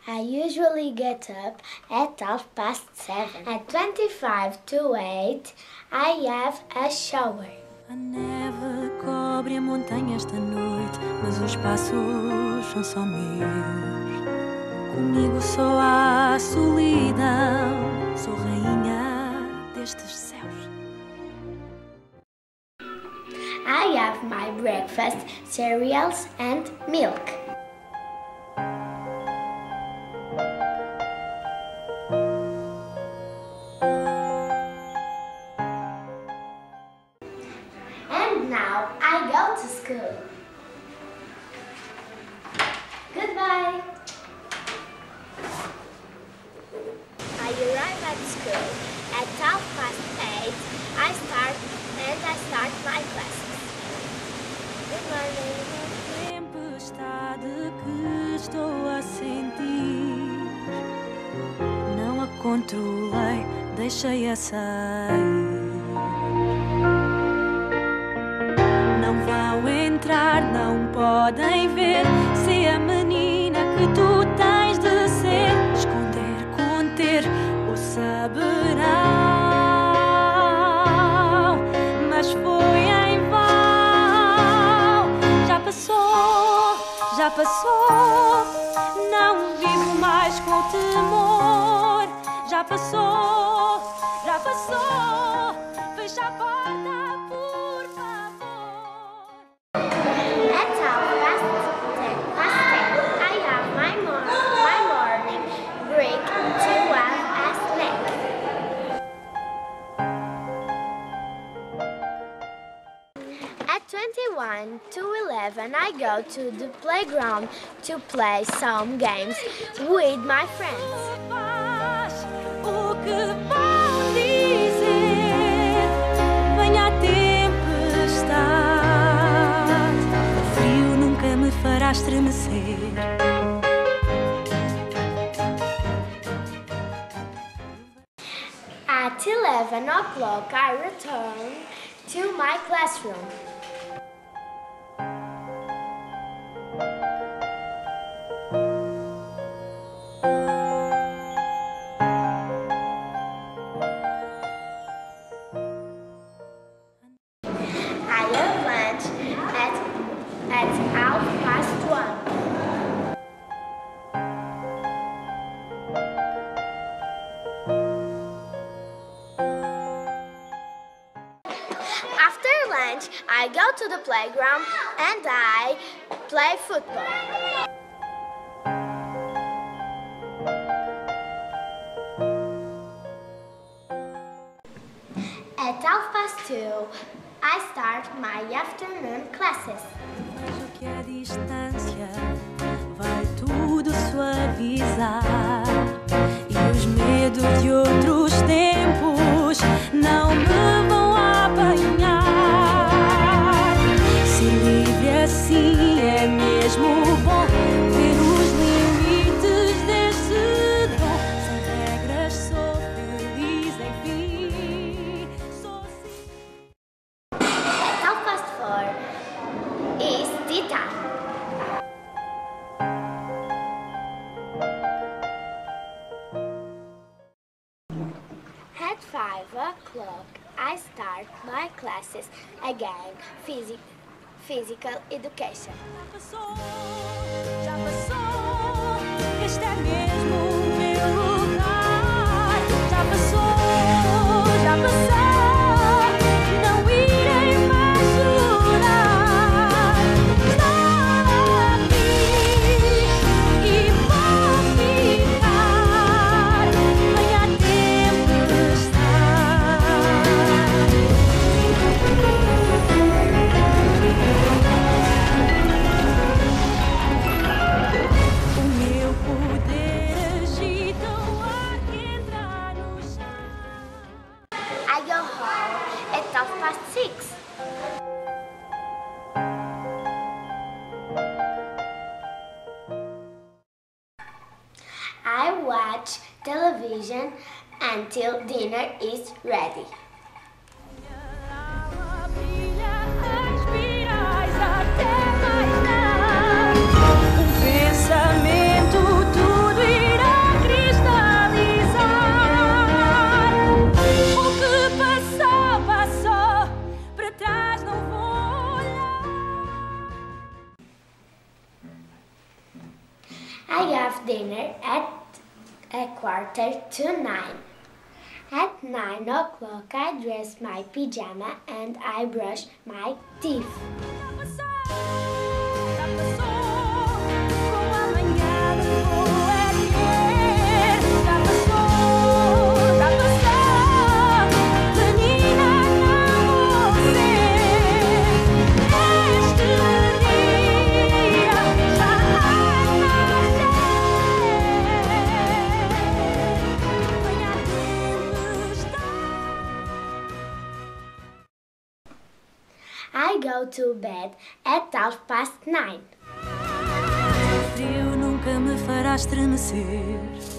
I usually get up at 7:30. At 25 to 8, I have a shower. A neve cobre a montanha esta noite, mas os passos são só meus. Comigo só há solidão, sou rainha destes céus. I have my breakfast, cereals and milk. And now I go to school. Goodbye. I arrive at school at 8:30. I start my classes. Good morning. Tempestade que estou a sentir, não a controlei, deixei-a sair. Não vão entrar, não podem ver, se a menina que tu tens de ser. Esconder, conter ou saberão, mas foi em vão. Já passou, não vivo mais com temor. Já passou, fecha a porta, por favor. At 10:10, I have my morning break to have a snack. At 21 to 11, I go to the playground to play some games with my friends. O que vão dizer? Venha a tempestade, o frio nunca me fará estremecer. At 11 o'clock, I return to my classroom. I have lunch at 1:30. After lunch, I go to the playground and I play football. At 2:30, I start my afternoon classes. Vejo que a distância vai tudo suavizar, e os medos de outros tempos não me vão apanhar. Ser livre assim é mesmo bom, ver os limites desse dom. Sem regras sou feliz, enfim, sou assim. At 4:30 is tea time. At 5 o'clock, I start my classes again, physical education. Já passou, este é mesmo o meu lugar. Já passou, não irei mais chorar. Estou aqui e vou ficar, venha a tempestade. O meu poder agita o ar que entra no chão. I go home at 6:30. I watch television until dinner is ready. Respirais até mais não. Pensamento tudo dinner at 8:45. At 9 o'clock I dress my pyjama and I brush my teeth. I go to bed at 9:30. Frio nunca me fará estremecer.